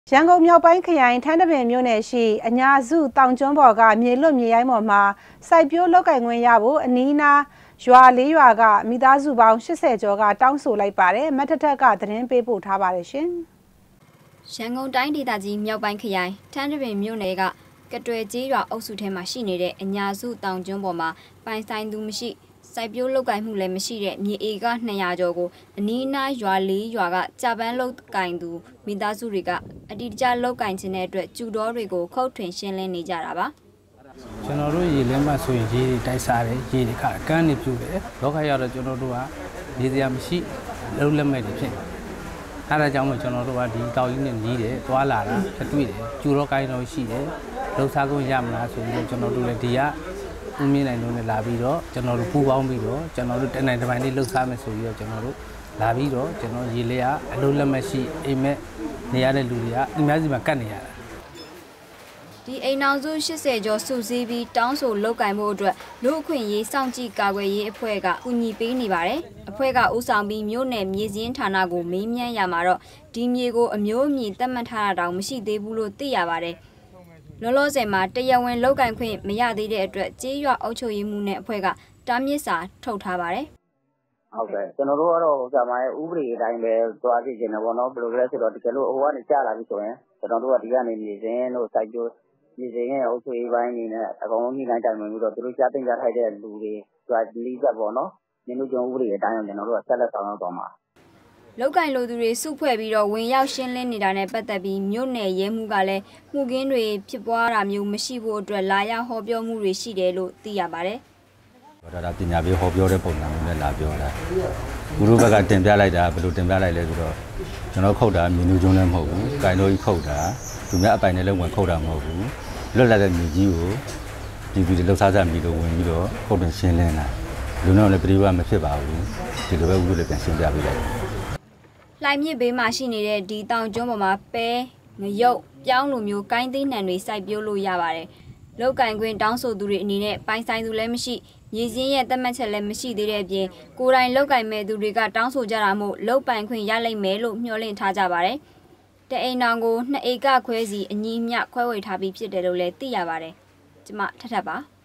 ရန်ကုန်မြောက်ပိုင်းခရိုင်ထန်းတပင်မြို့နယ်ရှိအညာစုတောင်ကျွန်းပေါ်ကမြေလွတ်မြေရိုင်းပေါ်မှာစိုက်ပျိုးလောက်ကင်ခွင့်ရဖို့အနီးနားရွာ၄ရွာကမိသားစုပေါင်း80ကျော်ကတောင်းဆိုလိုက်ပါတယ်။မတ်ထက်ကသတင်းပေးပို့ထားပါတယ်ရှင်။ရန်ကုန်တိုင်းဒေသကြီးမြောက်ပိုင်းခရိုင်ထန်းတပင်မြို့နယ်ကကတွယ်ကျေးရွာအုပ်စုထဲမှာရှိနေတဲ့အညာစုတောင်ကျွန်းပေါ်မှာပိုင်ဆိုင်သူမရှိစိုက်ပျိုးလောက်ကင်မှုလည်းမရှိတဲ့မြေဧက200ကျော်ကိုအနီးနားရွာ၄ရွာကကြာပန်းလောက်ကင်သူမိသားစုတွေကအတိအကျလောက်ကင်ခြင်းတဲ့အတွက်ကျူတော်တွေကိုခုတ်ထွင်ရှင်းလင်းနေကြတာပါကျွန်တော်တို့ရေလင်းမှဆိုရင်ရေတိုက်စားတယ်ရေတွေကကန်းနေပြူတယ်လောကရောက်တော့ကျွန်တော်တို့ကရေစရာမရှိလုံးလက်မဲ့တွေဖြစ်အဲဒါကြောင့်မို့ကျွန်တော်တို့ကဒီတောက်ကြီးနဲ့ညီးတယ်သွားလာတာတွေ့တယ်ကျူတော်ကိုင်းတော်ရှိတယ်လှုပ်ရှားခွင့်ရမလားဆိုပြီးကျွန်တော်တို့လည်းဒီကဦးမင်းနိုင်တို့နဲ့လာပြီးတော့ကျွန်တော်တို့ပူပေါင်းပြီးတော့ကျွန်တော်တို့တနိုင်တပိုင်းလေးလှုပ်ရှားမယ်ဆိုပြီးတော့ကျွန်တော်တို့လာပြီးတော့ကျွန်တော်ရေလေးကအလုံးလက်မဲ့ရှိအိမ်မက်နေရတဲ့လူတွေကအများကြီးမှာကတ်နေရတာဒီအိမ်အောင်စု80ကျော်စုစည်းပြီးတောင်းဆိုလောက်ကင်ဖို့အတွက်လူအခွင့်ရေးစောင့်ကြည့်ကာကွယ်ရေးအဖွဲ့ကကူညီပေးနေပါတယ်။အဖွဲ့ကဦးဆောင်ပြီးမြို့နယ်မြေစင်းဌာနကိုမေးမြန်းရမှာတော့ဒီမြေကိုအမျိုးအမည်သတ်မှတ်ထားတာတောင်မရှိသေးဘူးလို့သိရပါတယ်။လောလောဆယ်မှာတရားဝင်လောက်ကင်ခွင့်မရသေးတဲ့အတွက်ကျေးရွာအုပ်ချုပ်ရေးမှုနဲ့အဖွဲ့ကတားမြစ်စာထုတ်ထားပါတယ်။ဟုတ်ကဲ့ကျွန်တော်တို့ကတော့ဆရာမရဲ့ဥပဒေအတိုင်းပဲသွားကြည့်နေတယ်ပေါ့နော်ဘယ်လိုလဲဆိုတော့ဒီကလို့ဟိုကနေကြားလာပြီဆိုရင်ကျွန်တော်တို့ကဒီကနေမြေစင်းတို့စိုက်ပျိုးမြေစင်းရဲ့အုပ်ချုပ်ရေးပိုင်းနေနဲ့အကောင်လုံးမိတိုင်းတိုင်ဝင်ပြီးတော့သူတို့ကြားသိမ်းကြထိုက်တဲ့လူတွေသူကလီးသက်ပေါ့နော်မြင်းတို့ကျုံဥပဒေအတိုင်းကျွန်တော်တို့ကဆက်လက်ဆောင်ရွက်သွားမှာလောက်ကင်လိုသူတွေစုဖွဲ့ပြီးတော့ဝင်ရောက်ရှင်းလင်းနေတာနဲ့ပတ်သက်ပြီးမြို့နယ်ရဲမှုကလည်းမှုကင်းတွေဖြစ်ပွားတာမျိုးမရှိဖို့အတွက်လာရောက်ဟောပြောမှုတွေရှိတယ်လို့သိရပါတယ်ဒါပညာပေးဟောပြောတဲ့ပုံစံမျိုးနဲ့လာပြောတာသူတို့ဘက်ကတင်ပြလိုက်တာဘယ်လိုတင်ပြလိုက်လဲဆိုတော့ကျွန်တော်ခုတ်တာမြင်းတို့ကျုံလည်းမဟုတ်ဘူး။ကိုင်တို့ကြီးခုတ်တာသူများအပိုင်နဲ့လည်းဝင်ခုတ်တာမဟုတ်ဘူး။လွတ်လပ်တဲ့မြေကြီးကိုဒီပြည်လှုပ်ရှားကြမြေတို့ဝင်ပြီးတော့ခုတ်တင်ရှင်းလင်းတာလူမျိုးလည်းပြည်ဝမဖြစ်ပါဘူး။ဒီလိုပဲဥပဒေပြန်ရှင်းပြပေးလိုက်။လှိုင်မြစ်ဘေးမှာရှိနေတဲ့ဒီတောင်ကျွန်းပေါ်မှာပဲငရုတ်ပြောင်းလိုမျိုးကိုင်းသိန်းနှံတွေစိုက်ပျိုးလို့ရပါတယ်။လောက်ကင်ခွင့်တောင်းဆိုသူတွေအနေနဲ့ပိုင်ဆိုင်သူလည်းမရှိမြေစင်းရဲ့သတ်မှတ်ချက်လည်းမရှိသေးတဲ့အပြင်ကိုယ်တိုင်လောက်ကင်မဲ့သူတွေကတောင်းဆိုကြတာမို့လောက်ပိုင်ခွင့်ရလိမ့်မယ်လို့မျှော်လင့်ထားကြပါတယ်။တအိမ်တောင်ကို2ဧကခွဲစီအညီမျှခွဲဝေထားပြီးဖြစ်တယ်လို့လည်းသိရပါတယ်။ကျမထထပါ